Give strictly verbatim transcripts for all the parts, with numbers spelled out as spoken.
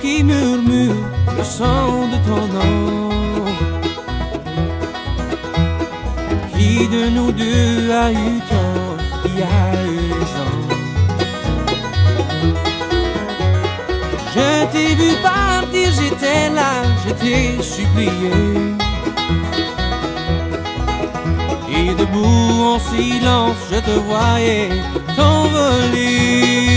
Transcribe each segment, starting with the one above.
qui murmure le sang de ton nom. Qui de nous deux a eu tort, qui a eu raison? Je t'ai vu partir, j'étais là, je t'ai supplié. Et debout en silence, je te voyais t'envoler,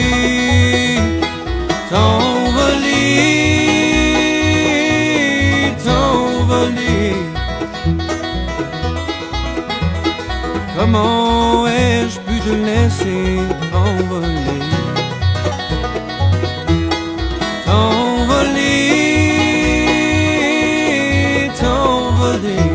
t'envoler, t'envoler. Comment ai-je pu te laisser t'envoler? T'envoler, t'envoler.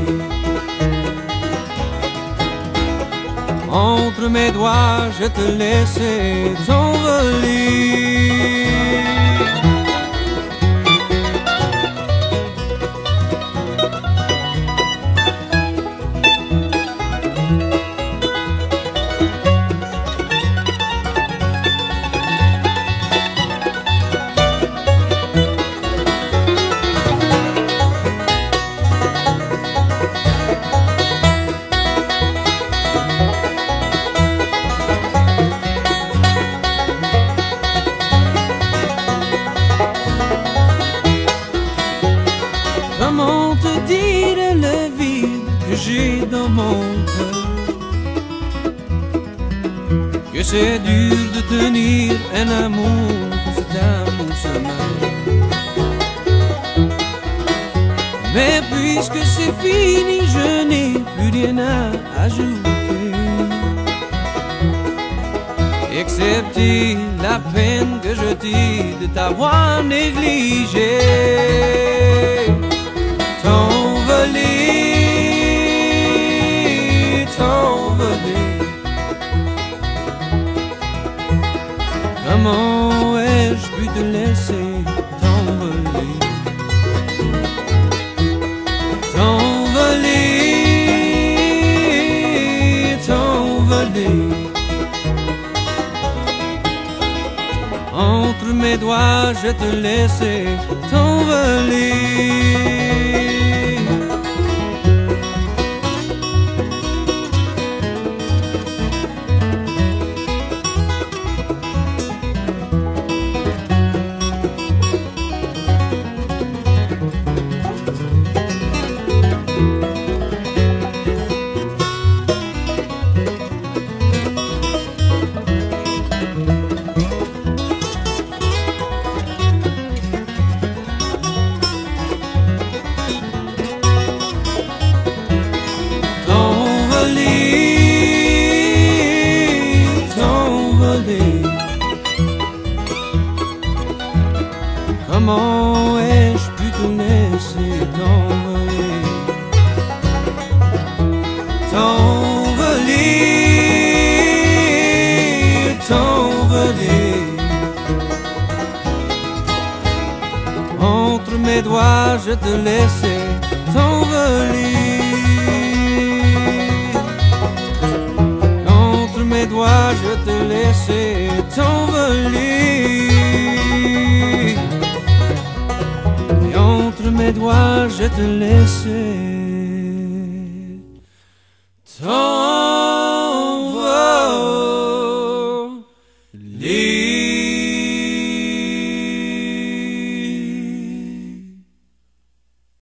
Entre mes doigts, je te laissais t'envoler. Comment te dire le vide que j'ai dans mon cœur? Que c'est dur de tenir un amour, que cet amour se meurt. Mais puisque c'est fini, je n'ai plus rien à ajouter, excepté la peine que je t'ai de t'avoir négligé. T'envoler, t'envoler. Comment ai-je pu te laisser t'envoler? T'envoler, t'envoler. Entre mes doigts, je te laissais t'envoler. Comment ai-je pu te laisser t'envoler? T'envoler, t'envoler. Entre mes doigts, je te laissais t'envoler. Entre mes doigts, je te laissais t'envoler. Entre mes doigts, je te laissais t'envoler.